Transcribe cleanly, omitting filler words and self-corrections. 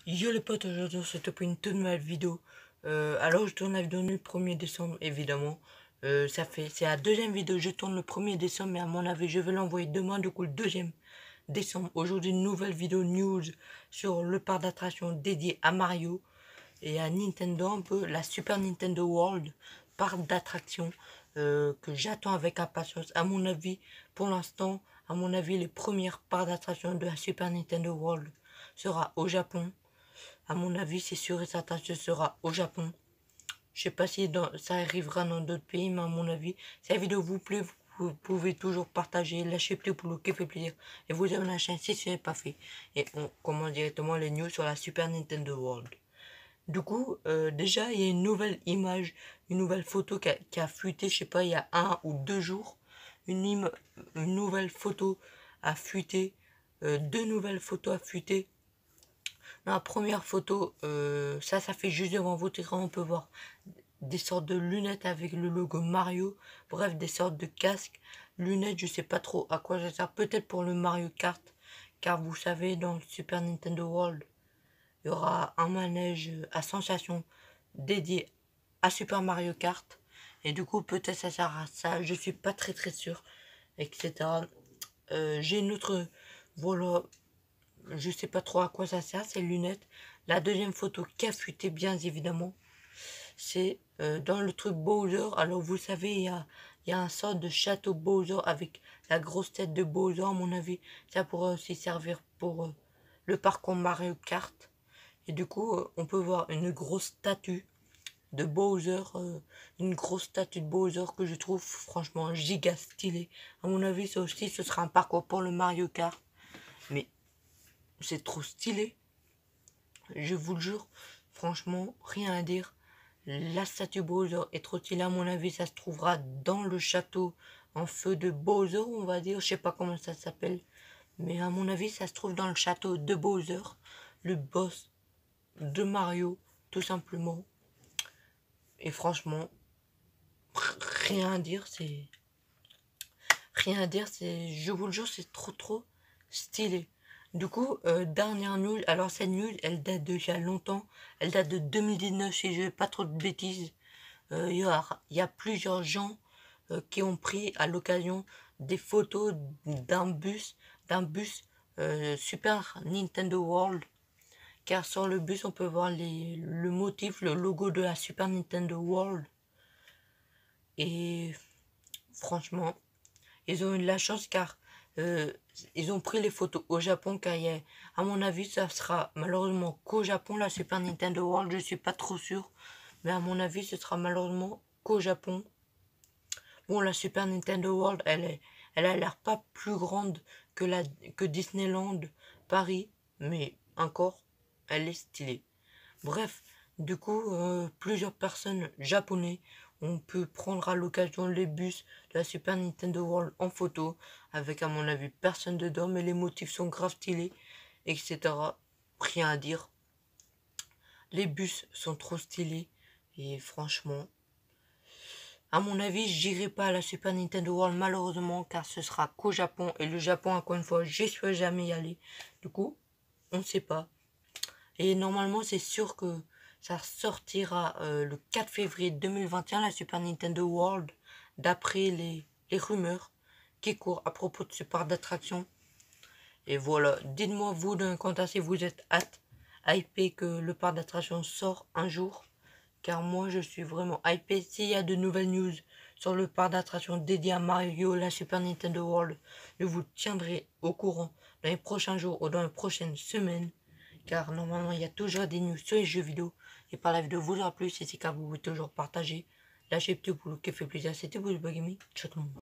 Yo les potes, aujourd'hui on se tape une toute nouvelle vidéo. Alors je tourne la vidéo le 1er décembre évidemment. C'est la deuxième vidéo, je tourne le 1er décembre, mais à mon avis je vais l'envoyer demain, du coup le 2e décembre. Aujourd'hui une nouvelle vidéo news sur le parc d'attractions dédié à Mario et à Nintendo, un peu la Super Nintendo World, parc d'attractions que j'attends avec impatience. À mon avis, pour l'instant, à mon avis, les premières parcs d'attractions de la Super Nintendo World sera au Japon. À mon avis, c'est sûr et certain, ce sera au Japon. Je sais pas si ça arrivera dans d'autres pays, mais à mon avis, si la vidéo vous plaît, vous pouvez toujours partager, lâcher plus pour le qui fait plaisir. Et vous abonner à la chaîne si ce n'est pas fait. Et on commence directement les news sur la Super Nintendo World. Du coup, déjà, il y a une nouvelle image, une nouvelle photo qui a fuité, je sais pas, il y a 1 ou 2 jours. Une nouvelle photo a fuité, 2 nouvelles photos a fuité. Dans la première photo, ça fait juste devant votre écran, on peut voir des sortes de lunettes avec le logo Mario, bref, des sortes de casques, lunettes, je sais pas trop à quoi ça sert, peut-être pour le Mario Kart, car vous savez, dans le Super Nintendo World, il y aura un manège à sensation dédié à Super Mario Kart, et du coup, peut-être ça sert à ça, je suis pas très sûr, etc. J'ai une autre, voilà, je sais pas trop à quoi ça sert, ces lunettes. La deuxième photo qui a fuité, bien évidemment, c'est dans le truc Bowser. Alors vous savez, il y a un sort de château Bowser avec la grosse tête de Bowser, à mon avis. Ça pourrait aussi servir pour le parcours Mario Kart. Et du coup, on peut voir une grosse statue de Bowser, que je trouve franchement giga stylé. À mon avis, ça aussi, ce sera un parcours pour le Mario Kart. Mais c'est trop stylé. Je vous le jure, franchement, rien à dire. La statue Bowser est trop stylée. À mon avis, ça se trouvera dans le château en feu de Bowser, on va dire. Je sais pas comment ça s'appelle. Mais à mon avis, ça se trouve dans le château de Bowser, le boss de Mario, tout simplement. Et franchement, rien à dire, je vous le jure, c'est trop stylé. Du coup, dernière news, alors cette news, elle date de il y a longtemps, elle date de 2019 si je ne fais pas trop de bêtises. Il y a plusieurs gens qui ont pris à l'occasion des photos d'un bus Super Nintendo World. Car sur le bus, on peut voir le motif, le logo de la Super Nintendo World. Et franchement, ils ont eu de la chance car ils ont pris les photos au Japon car à mon avis ça sera malheureusement qu'au Japon la Super Nintendo World, je suis pas trop sûr, mais à mon avis ce sera malheureusement qu'au Japon. Bon, la Super Nintendo World elle a l'air pas plus grande que Disneyland Paris, mais encore elle est stylée. Bref, du coup, plusieurs personnes japonais ont pu prendre à l'occasion les bus de la Super Nintendo World en photo, avec à mon avis personne dedans, mais les motifs sont grave stylés, etc. Rien à dire. Les bus sont trop stylés, et franchement, à mon avis, j'irai pas à la Super Nintendo World malheureusement, car ce sera qu'au Japon, et le Japon, encore une fois, j'y suis jamais y aller. Du coup, on ne sait pas. Et normalement, c'est sûr que ça sortira le 4 février 2021, la Super Nintendo World, d'après les rumeurs qui courent à propos de ce parc d'attractions. Et voilà, dites-moi vous dans les commentaires si vous êtes hypé que le parc d'attractions sort un jour. Car moi, je suis vraiment hypé. S'il y a de nouvelles news sur le parc d'attractions dédié à Mario, la Super Nintendo World, je vous tiendrai au courant dans les prochains jours ou dans les prochaines semaines. Car normalement, il y a toujours des news sur les jeux vidéo. Et par la vidéo vous aura plu, c'est si car vous pouvez toujours partager. Lâchez petit pouce qui fait plaisir. C'était vous le Bugamy. Ciao tout le monde.